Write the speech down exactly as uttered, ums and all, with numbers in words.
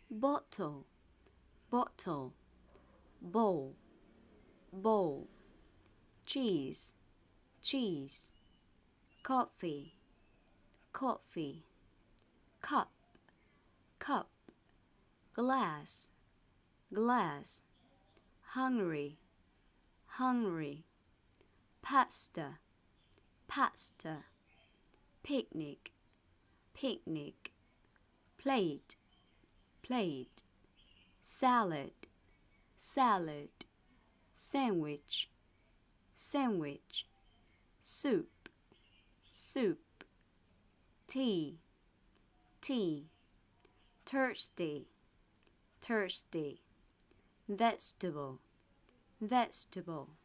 bottle, bottle, bowl, bowl, cheese, cheese, coffee, coffee, cup, cup, glass, glass, hungry, hungry, pasta, pasta, picnic, picnic, plate, plate, salad, salad, sandwich, sandwich, soup, soup, tea, tea, thirsty, thirsty, vegetable, vegetable,